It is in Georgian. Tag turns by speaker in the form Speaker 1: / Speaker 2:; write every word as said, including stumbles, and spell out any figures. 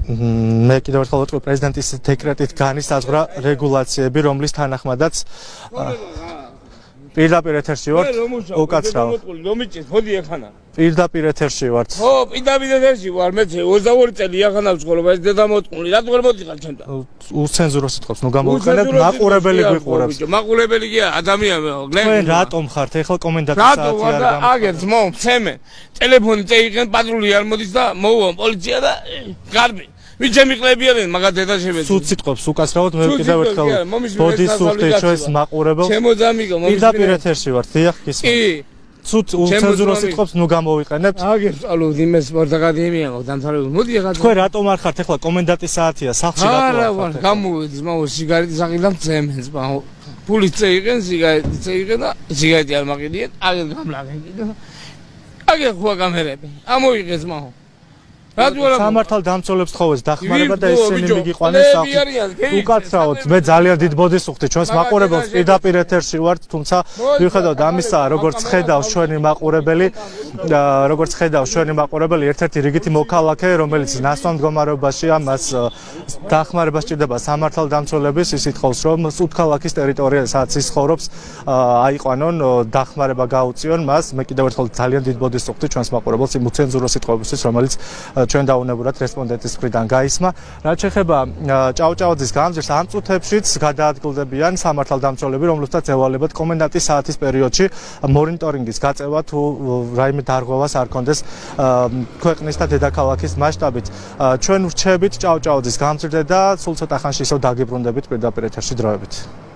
Speaker 1: მე კიდევ ერთხელ ვიტყვი პრეზიდენტის დეკრეტით განისაზღვრა რეგულაციები, რომლის თანახმადაც პირდაპირ ეთერში ვართ. უკაცრავ.
Speaker 2: რომიჭის ხოდი ეხანა.
Speaker 1: პირდაპირ ეთერში ვართ.
Speaker 2: ხო, პირდაპირ ეთერში ვარ, მე ოცდაორი წელი ახანა ვცხოვრობ, ეს დედამოტყუნი, რატო ვერ მოდიხარ ჩემთან?
Speaker 1: უცენზურო სიტყვებს ნუ გამოვიყენებ, მაყურებელი გვიყურებს.
Speaker 2: მაყურებელი კი ადამიანი,
Speaker 1: თქვენ რატომ ხართ ახლა კომენდანტის საათი არ
Speaker 2: გამო? რატო აგერს მო, ცემე. ტელეფონი წეიღენ, პატრული არ მოდის და მოვუან პოლიცია და გარბი. ვიჩე მიყლებიან მაგათ დედა შემეძ.
Speaker 1: სულ სიტყვებს უკაცრავად მე კიდევ ერთხელ ბოდის სუხტი ჩვენს მაყურებელს.
Speaker 2: ჩემო ძამიგო,
Speaker 1: პირდაპირ ეთერში ვართ, დიახ, გისმენთ.
Speaker 2: კი.
Speaker 1: სულ უცენზურო სიტყვებს ნუ გამოვიყენებთ.
Speaker 2: აგერს ალო იმეს სპორტაკადემია დამთავრებული. მოდი ახლა
Speaker 1: თქვენ რატომ არ ხართ ახლა კომენდანტის საათია, სახლში რატო არ ხართ?
Speaker 2: არა, ვარ, გამოვედი, მაო სიგარეტის აღილამ ძემენს, მაო. ფული წეიღენ, სიგარეტი წეიღენ და სიგარეტი არ მაყიდიან, აგერ გამლაგენ კიდე. აგერ ხუა კამერები. ამოიღეს მაო.
Speaker 1: სამართალ დამცველებს თხოვეს დახმარება და ისინი მიგიყვანეს სახლში. უკაცრავთ, მე ძალიან დიდ ბოდის ვუხდი ჩვენს მაყურებელს, პირდაპირ ეთერში ვართ, თუმცა მიუხედავად ამისა, როგორც ხედავს ჩვენი მაყურებელი, როგორც ხედავს ჩვენი მაყურებელი, ერთ-ერთი რიგითი მოქალაქე, რომელიც ნასვამ მდგომარეობაშია, მას დახმარება სჭირდება სამართალ დამცველების, ის ითხოვს, რომ სუდქალაქის ტერიტორიაზე, სადაც ის ცხოვრობს, აიყვანონ, დახმარება გაუწიონ მას. მე კიდევ ერთხელ ძალიან დიდ ბოდის ვუხდი ჩვენს მაყურებელს იმ უცენზურო სიტყვებისთვის, რომელიც ჩვენ დაუნებურად რესპონდენტის მხრიდან გაისმა. რაც შეეხება ჭავჭავაძის გამზირს, ამ წუთებშიც გადაადგილდებიან სამართალდამცველები, რომლებსაც ევალებათ კომენდანტის საათის პერიოდში მონიტორინგის გაწევა თუ რაიმე დარღვევას არ კონდეს ქვეყნის და დედაქალაქის მასშტაბით. ჩვენ ვრჩებით ჭავჭავაძის გამზირდე და სულ ცოტა ხანში ისევ დაგიბრუნდებით პირდაპირ ეთერში დროებით.